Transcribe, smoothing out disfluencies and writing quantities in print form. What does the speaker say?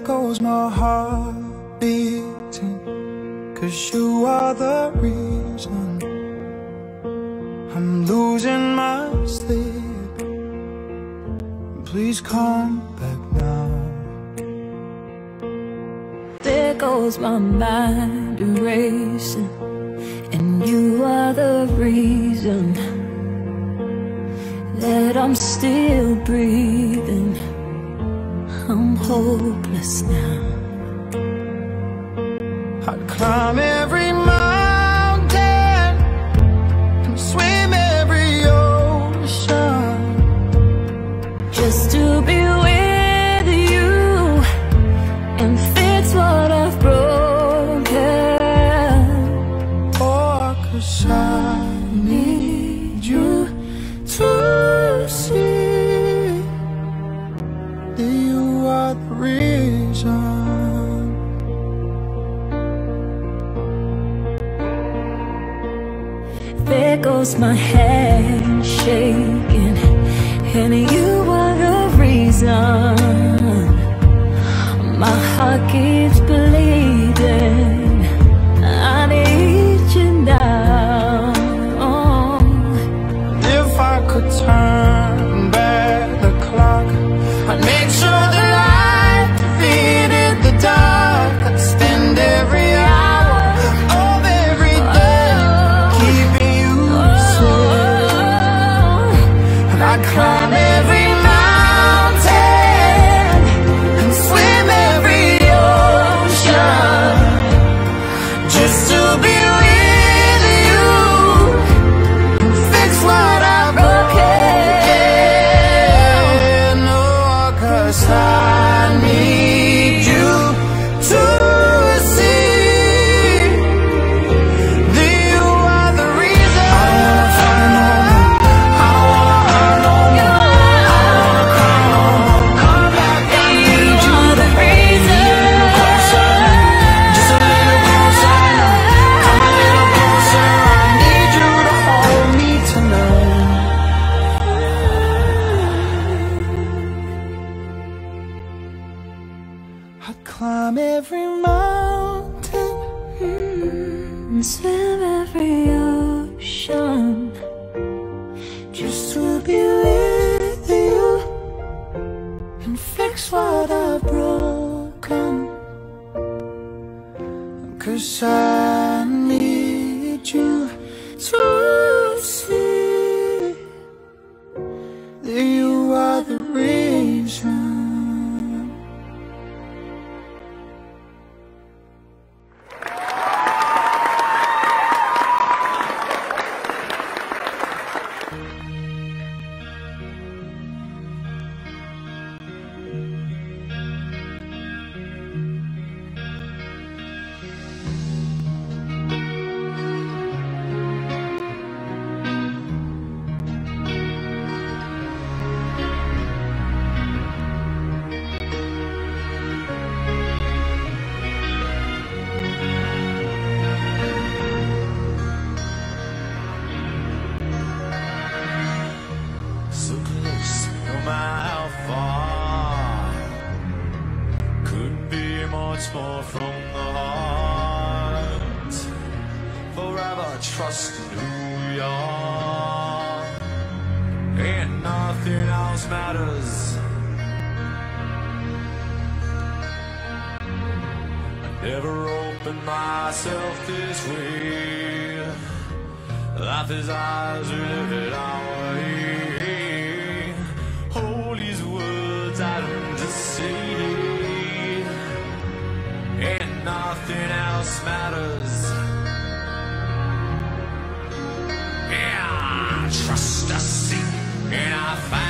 goes my heart beating, 'cause you are the reason I'm losing my sleep. Please come back now. There goes my mind racing, and you are the reason that I'm still breathing. I'm hopeless now. I'd climb every mountain and swim every ocean just to be with you and fix what I've broken. Oh, 'cause I need you to see that you are the reason. There goes my hand shaking, and you are the reason my heart keeps bleeding. I need you now. If I could turn back the clock, I'd make sure the light defeated the dark. I'd spend every hour of every day keeping you safe. And I'd climb every mountain and swim every ocean just to be with you and fix what I've broken. Oh, 'cause I need you to see that you are the reason. I don't wanna fight no more, I don't wanna hurt no more, I don't wanna cry no more. Come back, I need you the reason. closer, just a little closer. Come a little closer, I need you to hold me tonight. I'd climb every mountain And swim every ocean just to be with you and fix what I've broken. 'Cause I need you to see that you are the reason. So close, no matter how far. Couldn't be much more from the heart. Forever trust in who we are, and nothing else matters. I never opened myself this way. Life is ours, we live it our way. Hold these words I learned to say, and nothing else matters. Yeah, trust us, and I find